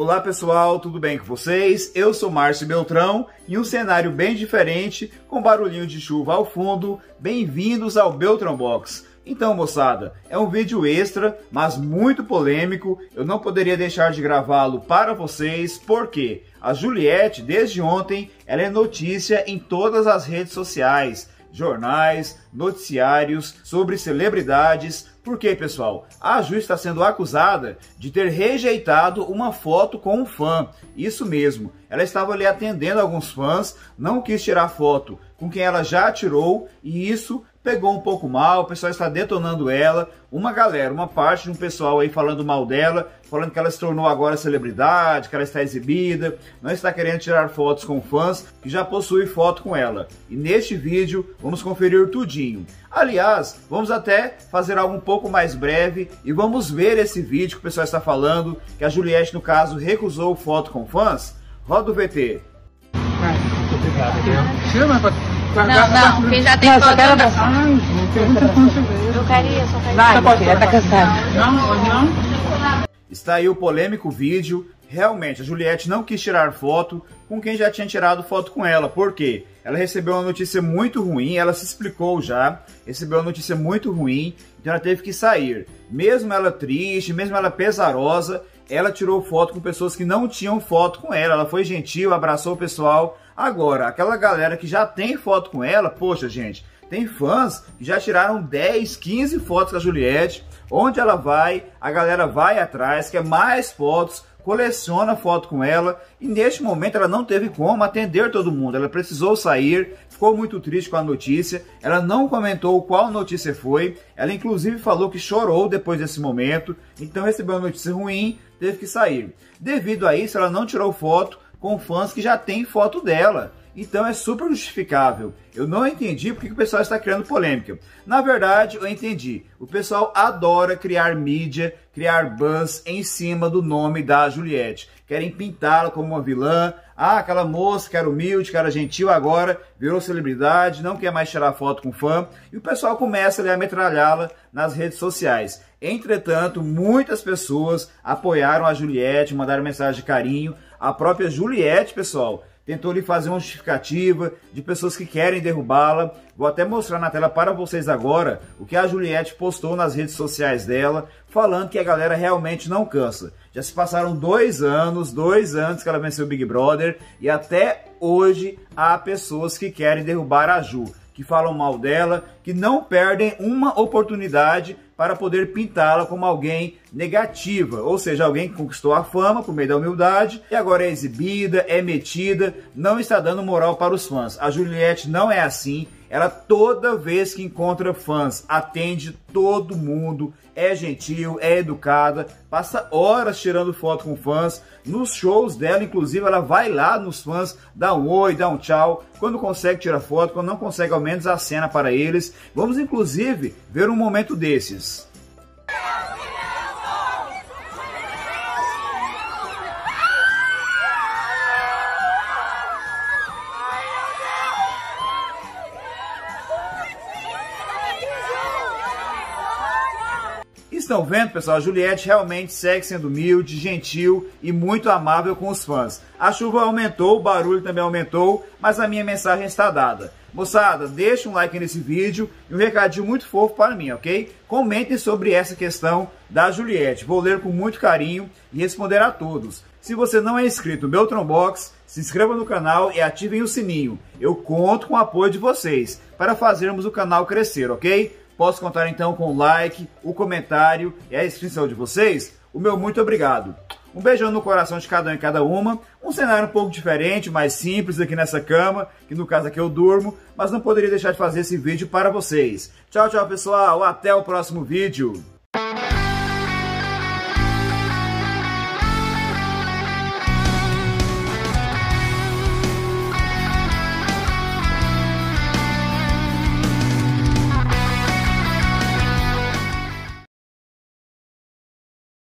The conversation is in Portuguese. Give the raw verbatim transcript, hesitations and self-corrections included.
Olá pessoal, tudo bem com vocês? Eu sou Márcio Beltrão e um cenário bem diferente, com barulhinho de chuva ao fundo. Bem-vindos ao Beltrão Box. Então moçada, é um vídeo extra, mas muito polêmico. Eu não poderia deixar de gravá-lo para vocês, porque a Juliette, desde ontem, ela é notícia em todas as redes sociais, jornais, noticiários, sobre celebridades. Por quê, pessoal? A Ju está sendo acusada de ter rejeitado uma foto com um fã. Isso mesmo, ela estava ali atendendo alguns fãs, não quis tirar foto com quem ela já tirou, e isso pegou um pouco mal, o pessoal está detonando ela. Uma galera, uma parte de um pessoal aí falando mal dela, falando que ela se tornou agora celebridade, que ela está exibida, não está querendo tirar fotos com fãs que já possuem foto com ela. E neste vídeo vamos conferir tudinho. Aliás, vamos até fazer algo um pouco mais breve e vamos ver esse vídeo que o pessoal está falando, que a Juliette, no caso, recusou foto com fãs. Roda o V T. Chama pra... Não, não, quem já tem não, foto... Só quero abraçar. Ai, eu queria, só queria. Vai, minha filha, tá cansada. Não, não. Está aí o polêmico vídeo. Realmente, a Juliette não quis tirar foto com quem já tinha tirado foto com ela. Por quê? Ela recebeu uma notícia muito ruim, ela se explicou já, recebeu uma notícia muito ruim, então ela teve que sair. Mesmo ela triste, mesmo ela pesarosa, ela tirou foto com pessoas que não tinham foto com ela. Ela foi gentil, abraçou o pessoal. Agora, aquela galera que já tem foto com ela, poxa gente, tem fãs que já tiraram dez, quinze fotos com a Juliette. Onde ela vai, a galera vai atrás, quer mais fotos, coleciona foto com ela, e neste momento ela não teve como atender todo mundo. Ela precisou sair, ficou muito triste com a notícia, ela não comentou qual notícia foi, ela inclusive falou que chorou depois desse momento, então recebeu uma notícia ruim, teve que sair. Devido a isso, ela não tirou foto com fãs que já tem foto dela. Então é super justificável. Eu não entendi porque o pessoal está criando polêmica. Na verdade, eu entendi. O pessoal adora criar mídia, criar buzz em cima do nome da Juliette. Querem pintá-la como uma vilã. Ah, aquela moça que era humilde, que era gentil, agora virou celebridade, não quer mais tirar foto com fã. E o pessoal começa ali a metralhá-la nas redes sociais. Entretanto, muitas pessoas apoiaram a Juliette, mandaram mensagem de carinho. A própria Juliette, pessoal, tentou lhe fazer uma justificativa de pessoas que querem derrubá-la. Vou até mostrar na tela para vocês agora o que a Juliette postou nas redes sociais dela, falando que a galera realmente não cansa. Já se passaram dois anos, dois anos que ela venceu o Big Brother, e até hoje há pessoas que querem derrubar a Ju, que falam mal dela, que não perdem uma oportunidade para poder pintá-la como alguém negativa, ou seja, alguém que conquistou a fama por meio da humildade e agora é exibida, é metida, não está dando moral para os fãs. A Juliette não é assim, ela toda vez que encontra fãs, atende todo mundo, é gentil, é educada, passa horas tirando foto com fãs. Nos shows dela, inclusive, ela vai lá nos fãs, dá um oi, dá um tchau, quando consegue tira foto, quando não consegue, ao menos acena para eles. Vamos, inclusive, ver um momento desses. Estão vendo, pessoal? A Juliette realmente segue sendo humilde, gentil e muito amável com os fãs. A chuva aumentou, o barulho também aumentou, mas a minha mensagem está dada. Moçada, deixa um like nesse vídeo e um recadinho muito fofo para mim, ok? Comentem sobre essa questão da Juliette. Vou ler com muito carinho e responder a todos. Se você não é inscrito no Beltrão Box, se inscreva no canal e ativem o sininho. Eu conto com o apoio de vocês para fazermos o canal crescer, ok? Posso contar então com o like, o comentário e a inscrição de vocês? O meu muito obrigado. Um beijão no coração de cada um e cada uma. Um cenário um pouco diferente, mais simples aqui nessa cama, que no caso aqui eu durmo, mas não poderia deixar de fazer esse vídeo para vocês. Tchau, tchau pessoal, até o próximo vídeo.